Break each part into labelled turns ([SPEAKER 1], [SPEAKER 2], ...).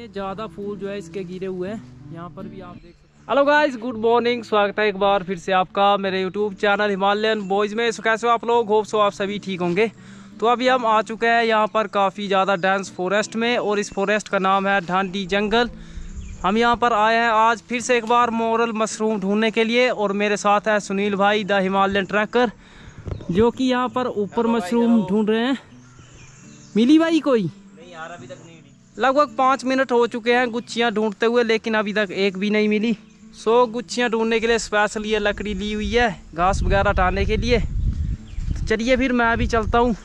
[SPEAKER 1] कितने ज़्यादा फूल जो है इसके गिरे हुए हैं, यहाँ पर भी आप देख सकते हैं। हेलो गाइस, गुड मॉर्निंग, स्वागत है एक बार फिर से आपका मेरे यूट्यूब चैनल हिमालयन बॉयज़ में। सो कैसे हो आप लोग? होप सो आप सभी ठीक होंगे। तो अभी हम आ चुके हैं यहाँ पर काफ़ी ज़्यादा डेंस फॉरेस्ट में, और इस फॉरेस्ट का नाम है ढांडी जंगल। हम यहाँ पर आए हैं आज फिर से एक बार मोरल मशरूम ढूंढने के लिए, और मेरे साथ है सुनील भाई द हिमालयन ट्रैकर, जो कि यहाँ पर ऊपर मशरूम ढूंढ रहे हैं। मिली भाई कोई?
[SPEAKER 2] नहीं यार, अभी तक नहीं मिली।
[SPEAKER 1] लगभग 5 मिनट हो चुके हैं गुच्छियाँ ढूंढते हुए, लेकिन अभी तक एक भी नहीं मिली। सो गुच्छियाँ ढूंढने के लिए स्पेशल ये लकड़ी ली हुई है, घास वगैरह हटाने के लिए। तो चलिए फिर मैं भी चलता हूँ।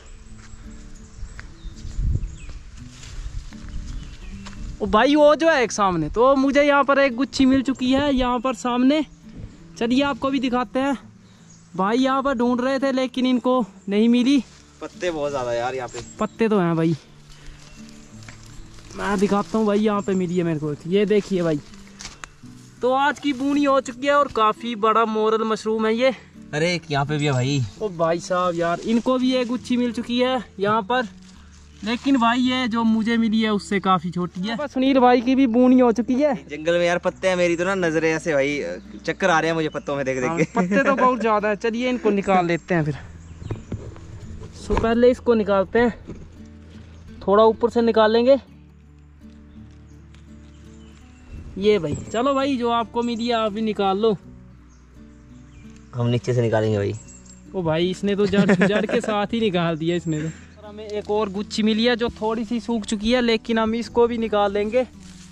[SPEAKER 1] ओ भाई, वो जो है एक सामने, तो मुझे यहाँ पर एक गुच्छी मिल चुकी है यहाँ पर सामने। चलिए आपको भी दिखाते हैं। भाई यहाँ पर ढूंढ रहे थे लेकिन इनको नहीं मिली।
[SPEAKER 2] पत्ते बहुत ज्यादा यार यहाँ पे।
[SPEAKER 1] पत्ते तो हैं भाई, मैं दिखाता हूँ भाई। यहाँ पे मिली है मेरे को, ये देखिए भाई। तो आज की बूनी हो चुकी है और काफी बड़ा मोरल मशरूम है ये।
[SPEAKER 2] अरे एक यहाँ पे भी है भाई।
[SPEAKER 1] ओ भाई साहब यार, इनको भी एक गुच्छी मिल चुकी है यहाँ पर, लेकिन भाई ये जो मुझे मिली है उससे काफी छोटी है। सुनील भाई की भी बूनी हो चुकी है।
[SPEAKER 2] जंगल में यार पत्ते हैं, मेरी तो ना नजरें ऐसे भाई चक्कर आ रहे हैं मुझे पत्तों में देख देख के।
[SPEAKER 1] पत्ते तो बहुत ज्यादा है। चलिए इनको निकाल लेते हैं फिर। सो पहले इसको निकालते हैं, थोड़ा ऊपर से निकालेंगे। ये भाई, चलो भाई, जो आपको मिली है आप भी निकाल लो।
[SPEAKER 2] हम नीचे से निकालेंगे भाई।
[SPEAKER 1] ओ भाई, इसने तो जड़ के साथ ही निकाल दिया इसने तो। और हमें एक और गुच्छी मिली है जो थोड़ी सी सूख चुकी है, लेकिन हम इसको भी निकाल लेंगे।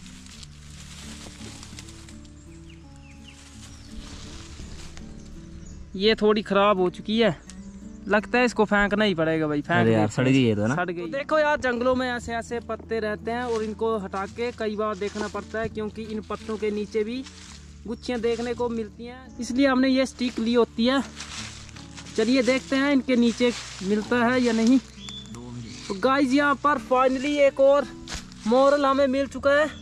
[SPEAKER 1] ये थोड़ी खराब हो चुकी है, लगता है इसको फेंकना ही पड़ेगा भाई। फेंक
[SPEAKER 2] यार सड़ गई है तो ना।
[SPEAKER 1] सड़ गई। तो देखो यार, जंगलों में ऐसे ऐसे पत्ते रहते हैं और इनको हटा के कई बार देखना पड़ता है, क्योंकि इन पत्तों के नीचे भी गुच्छियाँ देखने को मिलती हैं, इसलिए हमने ये स्टिक ली होती है। चलिए देखते हैं इनके नीचे मिलता है या नहीं। तो गाइस, यहाँ पर फाइनली एक और मोरल हमें मिल चुका है,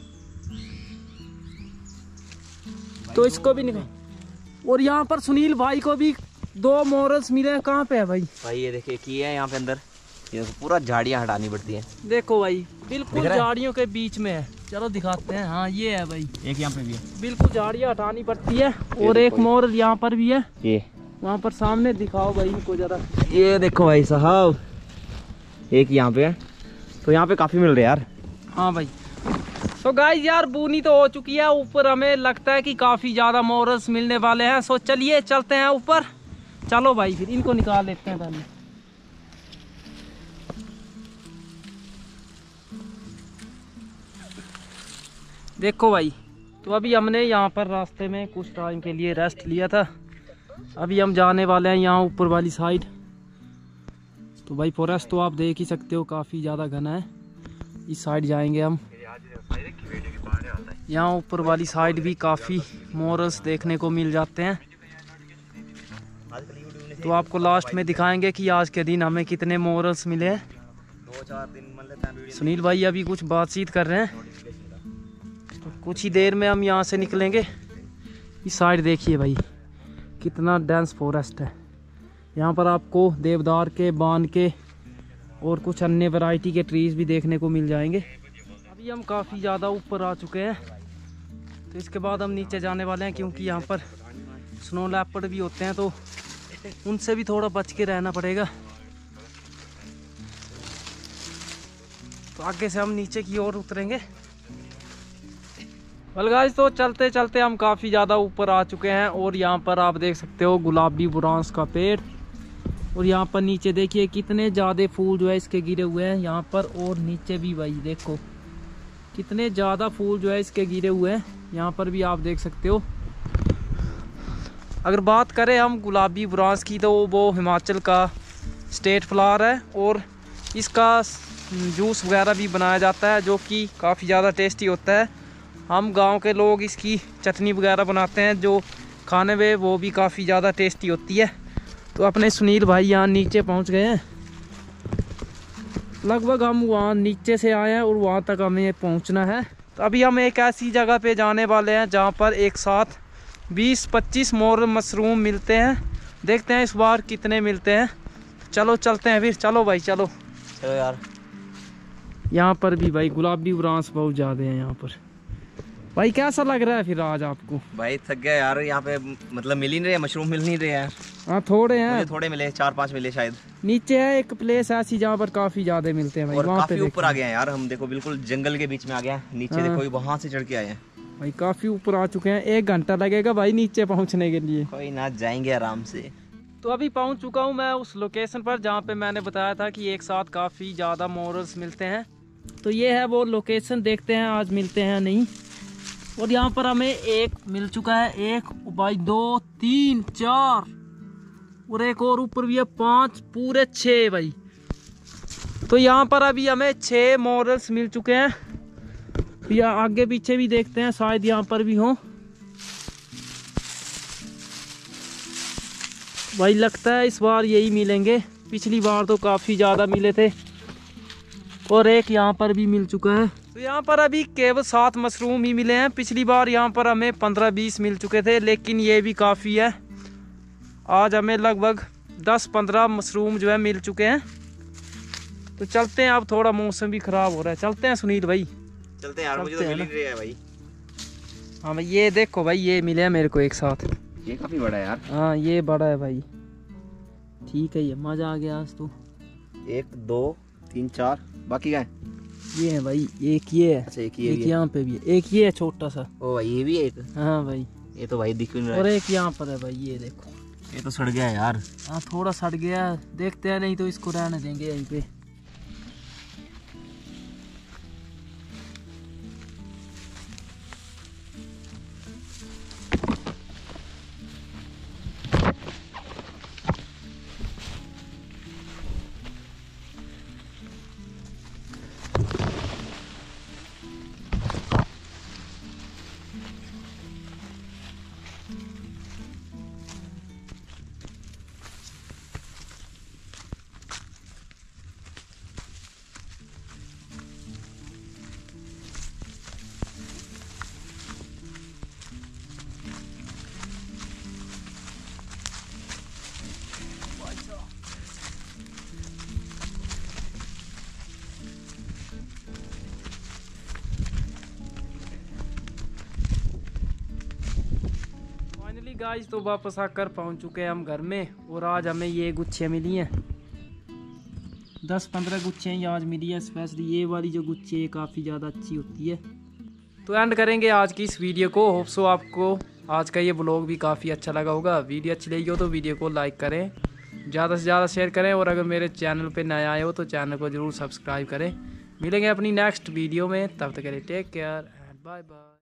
[SPEAKER 1] तो इसको भी निकाल। और यहाँ पर सुनील भाई को भी 2 मोरल्स मिले हैं। कहाँ पे है भाई?
[SPEAKER 2] भाई ये देखिए की है यहाँ पे अंदर, ये पूरा झाड़ियाँ हटानी पड़ती है।
[SPEAKER 1] देखो भाई, बिल्कुल झाड़ियों के बीच में है। चलो दिखाते हैं। हाँ ये है भाई,
[SPEAKER 2] एक यहाँ पे भी है।
[SPEAKER 1] बिल्कुल झाड़ियाँ हटानी पड़ती है। और एक मोरल यहाँ पर भी है,
[SPEAKER 2] ये
[SPEAKER 1] वहाँ पर सामने दिखाओ भाई इनको जरा।
[SPEAKER 2] ये देखो भाई साहब, एक यहाँ पे है। तो यहाँ पे काफी मिल रहे हैं यार।
[SPEAKER 1] हाँ भाई। सो गाइस यार, बूनी तो हो चुकी है ऊपर, हमें लगता है कि काफी ज्यादा मोरल्स मिलने वाले हैं। सो चलिए चलते हैं ऊपर। चलो भाई, फिर इनको निकाल लेते हैं पहले। देखो भाई, तो अभी हमने यहाँ पर रास्ते में कुछ टाइम के लिए रेस्ट लिया था। अभी हम जाने वाले हैं यहाँ ऊपर वाली साइड। तो भाई फॉरेस्ट तो आप देख ही सकते हो, काफ़ी ज़्यादा घना है। इस साइड जाएंगे हम। यहाँ ऊपर वाली साइड भी काफ़ी मोरल्स देखने को मिल जाते हैं। तो आपको लास्ट में दिखाएंगे कि आज के दिन हमें कितने मोरल्स मिले हैं।
[SPEAKER 2] 2-4 दिन
[SPEAKER 1] सुनील भाई अभी कुछ बातचीत कर रहे हैं, तो कुछ ही देर में हम यहाँ से निकलेंगे। इस साइड देखिए भाई, कितना डेंस फॉरेस्ट है। यहाँ पर आपको देवदार के, बान के और कुछ अन्य वैरायटी के ट्रीज भी देखने को मिल जाएंगे। अभी हम काफ़ी ज़्यादा ऊपर आ चुके हैं, तो इसके बाद हम नीचे जाने वाले हैं, क्योंकि यहाँ पर स्नो लेपर्ड भी होते हैं, तो उनसे भी थोड़ा बच के रहना पड़ेगा। तो आगे से हम नीचे की ओर उतरेंगे। वेल गाइस, तो चलते चलते हम काफ़ी ज़्यादा ऊपर आ चुके हैं, और यहाँ पर आप देख सकते हो गुलाबी बुरांस का पेड़। और यहाँ पर नीचे देखिए कितने ज़्यादा फूल जो है इसके गिरे हुए हैं यहाँ पर, और नीचे भी भाई देखो कितने ज़्यादा फूल जो है इसके गिरे हुए हैं। यहाँ पर भी आप देख सकते हो। अगर बात करें हम गुलाबी बुरांस की, तो वो हिमाचल का स्टेट फ्लावर है, और इसका जूस वगैरह भी बनाया जाता है, जो कि काफ़ी ज़्यादा टेस्टी होता है। हम गांव के लोग इसकी चटनी वगैरह बनाते हैं, जो खाने में वो भी काफ़ी ज़्यादा टेस्टी होती है। तो अपने सुनील भाई यहाँ नीचे पहुँच गए हैं। लगभग हम वहाँ नीचे से आए हैं और वहाँ तक हमें पहुँचना है। तो अभी हम एक ऐसी जगह पे जाने वाले हैं जहाँ पर एक साथ 20-25 मोरल मशरूम मिलते हैं। देखते हैं इस बार कितने मिलते हैं। चलो चलते हैं फिर। चलो भाई चलो।
[SPEAKER 2] चलो यार।
[SPEAKER 1] यहाँ पर भी भाई गुलाबी ब्रांच बहुत ज्यादा है यहाँ पर। भाई कैसा लग रहा है फिर आज आपको?
[SPEAKER 2] भाई थक गया यार, यहाँ पे मतलब मिल ही नहीं रहे, मशरूम मिल नहीं रहे यार।
[SPEAKER 1] हाँ थोड़े हैं,
[SPEAKER 2] थोड़े मिले, 4-5 मिले शायद।
[SPEAKER 1] नीचे है एक प्लेस ऐसी जहाँ पर काफी ज्यादा मिलते हैं भाई,
[SPEAKER 2] और
[SPEAKER 1] वहाँ
[SPEAKER 2] काफी
[SPEAKER 1] पे
[SPEAKER 2] ऊपर आ गए हैं यार हम, देखो बिल्कुल जंगल के बीच में आ गया नीचे।
[SPEAKER 1] हाँ।
[SPEAKER 2] देखो वहां से चढ़ के आए हैं
[SPEAKER 1] भाई, काफी ऊपर आ चुके हैं। 1 घंटा लगेगा भाई नीचे पहुँचने के लिए।
[SPEAKER 2] कोई ना, जाएंगे आराम से।
[SPEAKER 1] तो अभी पहुँच चुका हूँ मैं उस लोकेशन पर जहाँ पे मैंने बताया था कि एक साथ काफी ज्यादा मोरल्स मिलते हैं। तो ये है वो लोकेशन, देखते हैं आज मिलते हैं नहीं। और यहाँ पर हमें एक मिल चुका है, एक भाई 2 3 4 और एक और ऊपर भी है 5, पूरे 6 भाई। तो यहाँ पर अभी हमें 6 मोरल्स मिल चुके हैं। या आगे पीछे भी देखते हैं, शायद यहाँ पर भी हो भाई। लगता है इस बार यही मिलेंगे, पिछली बार तो काफी ज्यादा मिले थे। और एक यहाँ पर भी मिल चुका है। तो यहाँ पर अभी केवल 7 मशरूम ही मिले हैं। पिछली बार यहाँ पर हमें 15-20 मिल चुके थे, लेकिन ये भी काफ़ी है। आज हमें लगभग 10-15 मशरूम जो है मिल चुके हैं। तो चलते हैं, अब थोड़ा मौसम भी ख़राब हो रहा है, चलते हैं सुनील भाई।
[SPEAKER 2] चलते हैं यार, मुझे तो मिल ही रही है भाई।
[SPEAKER 1] हाँ भाई, ये देखो भाई, ये मिले हैं मेरे को एक साथ।
[SPEAKER 2] ये काफ़ी बड़ा है यार।
[SPEAKER 1] हाँ ये बड़ा है भाई, ठीक है, ये मज़ा आ गया आज तो।
[SPEAKER 2] 1 2 3 4 बाकी क्या है?
[SPEAKER 1] ये है भाई, एक ये है।
[SPEAKER 2] अच्छा, एक
[SPEAKER 1] यहाँ पे भी है, एक ये है छोटा सा।
[SPEAKER 2] ओ भाई, ये भी है एक।
[SPEAKER 1] हाँ भाई,
[SPEAKER 2] ये तो भाई दिख भी नहीं रहा
[SPEAKER 1] और
[SPEAKER 2] है।
[SPEAKER 1] एक यहाँ पर है भाई, ये देखो।
[SPEAKER 2] ये तो सड़ गया है यार।
[SPEAKER 1] हाँ थोड़ा सड़ गया है, देखते हैं, नहीं तो इसको रहने देंगे यहीं पे। फाइनली गाइस, तो वापस आकर पहुंच चुके हैं हम घर में। और आज हमें ये गुच्छे मिली हैं, 10-15 गुच्छे ही आज मिली है। स्पेशली ये वाली जो गुच्छे, ये काफ़ी ज़्यादा अच्छी होती है। तो एंड करेंगे आज की इस वीडियो को। होप सो आपको आज का ये ब्लॉग भी काफ़ी अच्छा लगा होगा। वीडियो अच्छी लगी हो तो वीडियो को लाइक करें, ज़्यादा से ज़्यादा शेयर करें। और अगर मेरे चैनल पे नए आए हो तो चैनल को ज़रूर सब्सक्राइब करें। मिलेंगे अपनी नेक्स्ट वीडियो में, तब तक के लिए take care and bye bye.